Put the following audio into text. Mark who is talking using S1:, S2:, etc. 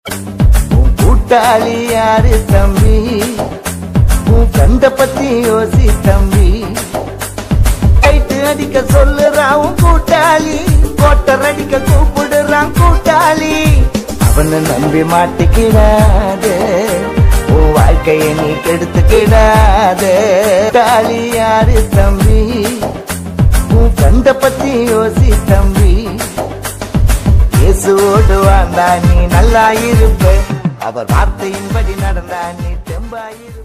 S1: உன் கூட்டாளி யாரு தம்பி, உன் ஃப்ரெண்ட பத்தி யோசி தம்பி. கைட்டு அடிக்க சொல்லுறான் உன் கூட்டாளி, கோட்டர் அடிக்க கூப்பிடுறான் கூட்டாளி. அவனை நம்பி மாட்டிக்கிடாதே, உன் வாழ்க்கையை நீ கெடுத்துக்கிடாதே. கூட்டாளி யாரு தம்பி, உன் ஃப்ரெண்ட பத்தி யோசி தம்பி. இயேசுவோடு வாழ்ந்தா நீ நல்லா இருப்ப, அவர் வார்த்தையின்படி நடந்தா நீ தெம்பாயிருப்ப.